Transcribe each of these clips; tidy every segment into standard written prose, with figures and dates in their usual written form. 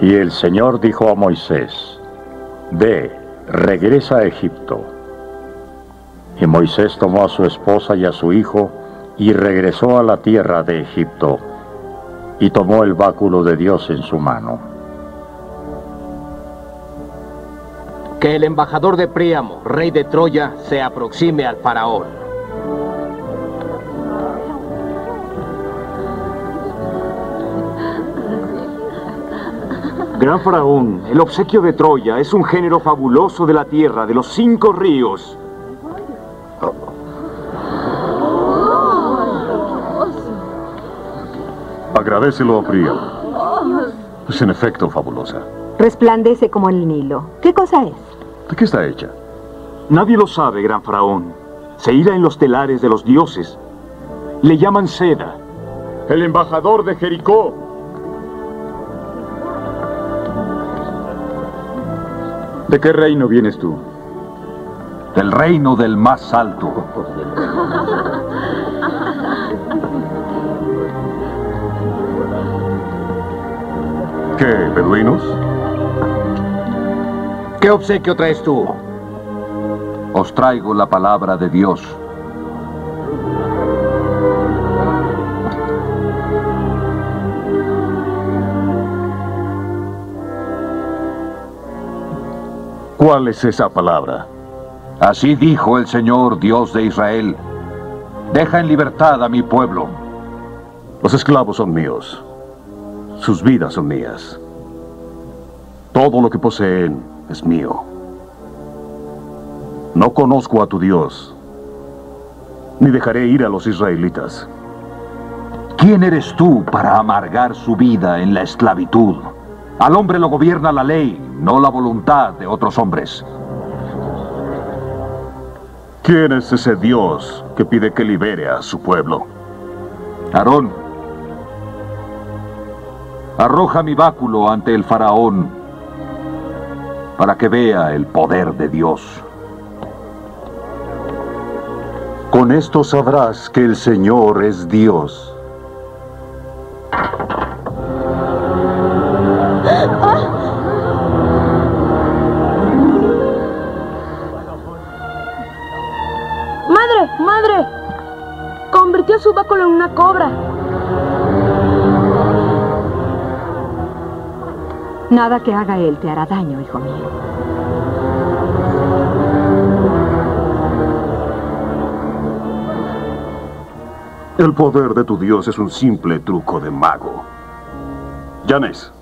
Y el Señor dijo a Moisés: Ve, regresa a Egipto. Y Moisés tomó a su esposa y a su hijo y regresó a la tierra de Egipto, y tomó el báculo de Dios en su mano. Que el embajador de Príamo, rey de Troya, se aproxime al faraón. Gran faraón, el obsequio de Troya es un género fabuloso de la tierra de los 5 ríos. Agradécelo a Príamo. Es en efecto fabulosa. Resplandece como el Nilo. ¿Qué cosa es? ¿De qué está hecha? Nadie lo sabe, gran faraón. Se hila en los telares de los dioses. Le llaman seda. El embajador de Jericó. ¿De qué reino vienes tú? Del reino del más alto. ¿Qué, beduinos? ¿Qué obsequio traes tú? Os traigo la palabra de Dios. ¿Cuál es esa palabra? Así dijo el Señor, Dios de Israel: deja en libertad a mi pueblo. Los esclavos son míos. Sus vidas son mías. Todo lo que poseen es mío. No conozco a tu Dios, ni dejaré ir a los israelitas. ¿Quién eres tú para amargar su vida en la esclavitud? Al hombre lo gobierna la ley, no la voluntad de otros hombres. ¿Quién es ese Dios que pide que libere a su pueblo? Aarón, arroja mi báculo ante el faraón para que vea el poder de Dios. Con esto sabrás que el Señor es Dios. ¡Madre! Convirtió su báculo en una cobra. Nada que haga él te hará daño, hijo mío. El poder de tu Dios es un simple truco de mago. Yanes.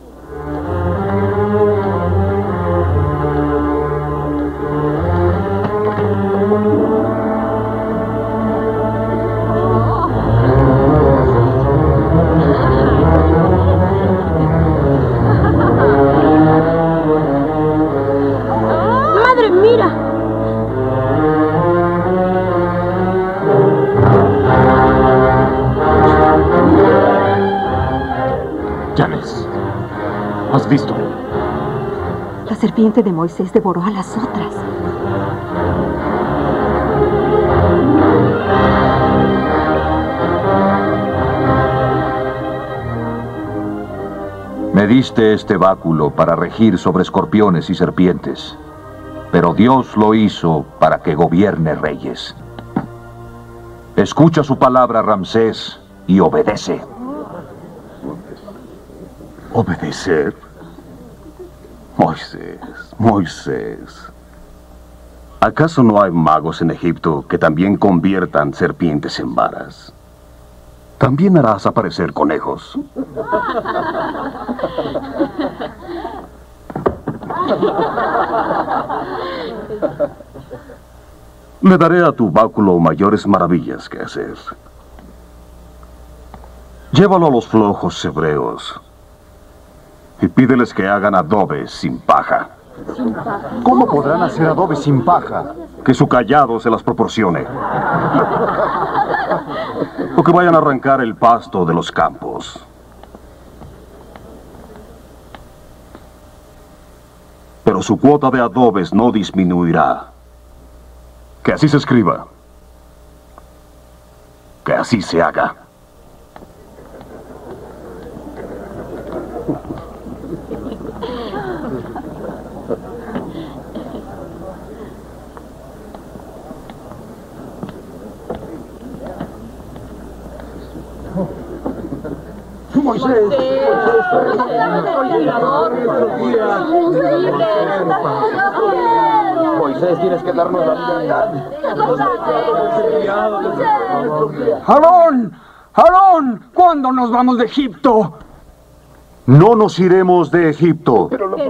¡Madre, mira! Yanes, ¿has visto? La serpiente de Moisés devoró a las otras. Me diste este báculo para regir sobre escorpiones y serpientes, pero Dios lo hizo para que gobierne reyes. Escucha su palabra, Ramsés, y obedece. ¿Obedecer? Moisés. ¿Acaso no hay magos en Egipto que también conviertan serpientes en varas? ¿También harás aparecer conejos? Le daré a tu báculo mayores maravillas que hacer. Llévalo a los flojos hebreos y pídeles que hagan adobes sin paja. ¿Cómo podrán hacer adobe sin paja? Que su cayado se las proporcione. O que vayan a arrancar el pasto de los campos. Pero su cuota de adobes no disminuirá. Que así se escriba. Que así se haga. Moisés. Moisés, tienes que darnos la libertad. ¡Aarón! ¡Aarón! ¿Cuándo nos vamos de Egipto? No nos iremos de Egipto.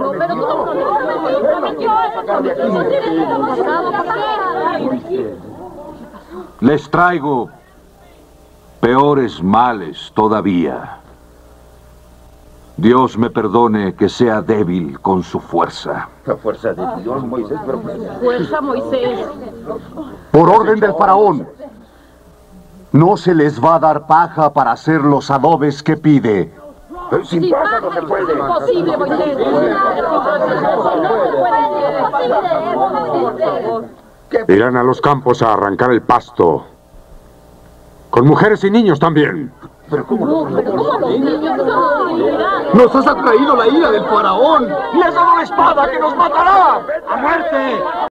Les traigo peores males todavía. Dios me perdone que sea débil con su fuerza. La fuerza de Dios, Moisés, pero... Fuerza, Moisés. Por orden del faraón, no se les va a dar paja para hacer los adobes que pide. Sin paja no se puede. Imposible, Moisés. Irán a los campos a arrancar el pasto. Con mujeres y niños también. ¡Nos has atraído la ira del faraón! ¡Les dado la espada que nos matará! ¡A muerte!